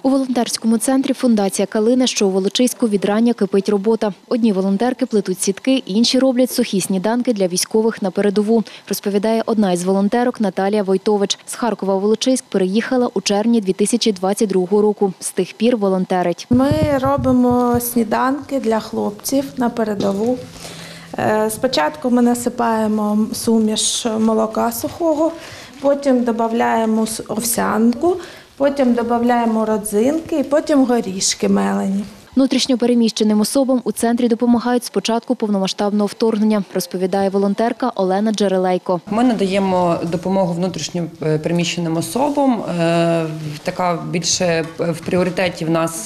У волонтерському центрі «Фундація Калина», що у Волочиську, відрання кипить робота. Одні волонтерки плетуть сітки, інші роблять сухі сніданки для військових на передову, розповідає одна із волонтерок Наталія Войтович. З Харкова у Волочиськ переїхала у червні 2022 року. З тих пір волонтерить. Ми робимо сніданки для хлопців на передову. Спочатку ми насипаємо суміш молока сухого, потім додаємо овсянку, потім додаємо родзинки і потім горішки мелені. Внутрішньо переміщеним особам у центрі допомагають з початку повномасштабного вторгнення, розповідає волонтерка Олена Джерелейко. Ми надаємо допомогу внутрішньо переміщеним особам. Така більше в пріоритеті в нас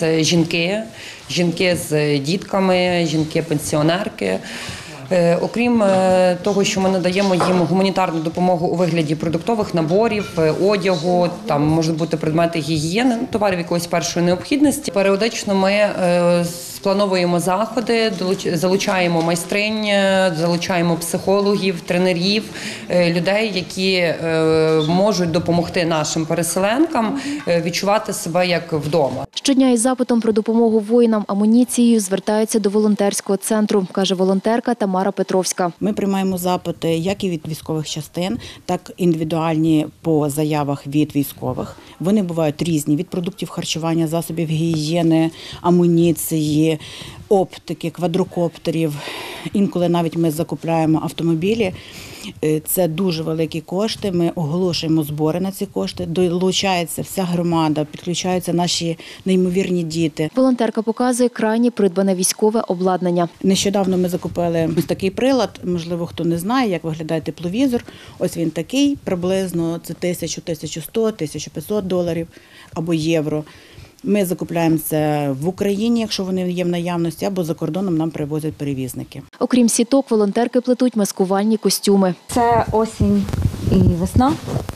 жінки з дітками, жінки-пенсіонерки. Окрім того, що ми надаємо їм гуманітарну допомогу у вигляді продуктових наборів, одягу, там можуть бути предмети гігієни, товарів якоїсь першої необхідності. Періодично ми сплановуємо заходи, залучаємо майстринь, залучаємо психологів, тренерів, людей, які можуть допомогти нашим переселенкам відчувати себе як вдома. Щодня із запитом про допомогу воїнам амуніцією звертаються до волонтерського центру, каже волонтерка Тамара Петровська. Ми приймаємо запити як і від військових частин, так і індивідуальні по заявах від військових. Вони бувають різні – від продуктів харчування, засобів гігієни, амуніції, оптики, квадрокоптерів. Інколи навіть ми закупляємо автомобілі. Це дуже великі кошти, ми оголошуємо збори на ці кошти, долучається вся громада, підключаються наші неймовірні діти. Волонтерка показує крайнє придбане військове обладнання. Нещодавно ми закупили ось такий прилад, можливо, хто не знає, як виглядає тепловізор. Ось він такий, приблизно це 1000, 1100, 1500 доларів або євро. Ми закупляємо це в Україні, якщо вони є в наявності, або за кордоном нам привозять перевізники. Окрім сіток, волонтерки плетуть маскувальні костюми. Це осінь і весна.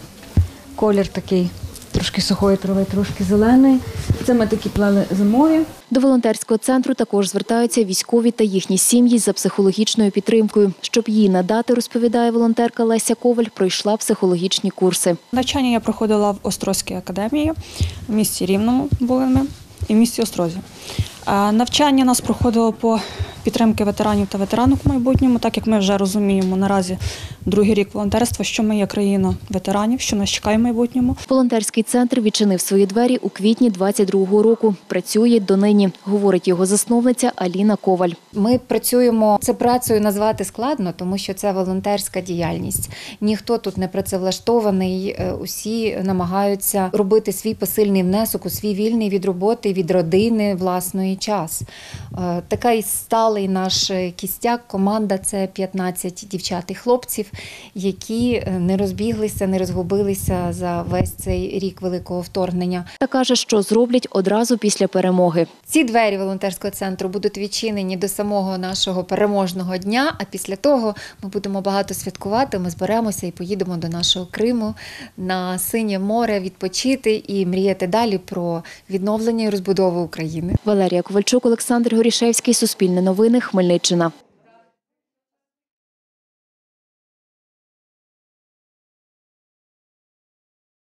Колір такий трошки сухої трави, трошки зелений. Це ми такі плели зимові. До волонтерського центру також звертаються військові та їхні сім'ї за психологічною підтримкою. Щоб її надати, розповідає волонтерка Леся Коваль, пройшла психологічні курси. Навчання я проходила в Острозькій академії, в місті Рівному були ми і в місті Острозі. Навчання нас проходило по підтримки ветеранів та ветеранок в майбутньому, так як ми вже розуміємо наразі другий рік волонтерства, що ми є країна ветеранів, що нас чекає в майбутньому. Волонтерський центр відчинив свої двері у квітні 2022 року. Працює донині, говорить його засновниця Аліна Коваль. Ми працюємо, це працею назвати складно, тому що це волонтерська діяльність. Ніхто тут не працевлаштований, усі намагаються робити свій посильний внесок у свій вільний від роботи, від родини власної час. Такий сталий наш кістяк, команда – це 15 дівчат і хлопців, які не розбіглися, не розгубилися за весь цей рік великого вторгнення. Та каже, що зроблять одразу після перемоги. Ці двері волонтерського центру будуть відчинені до самого нашого переможного дня, а після того ми будемо багато святкувати, ми зберемося і поїдемо до нашого Криму на Синє море відпочити і мріяти далі про відновлення і розбудову України. Валерія Ковальчук, Олександр Горішевський, Суспільне новини, Хмельниччина.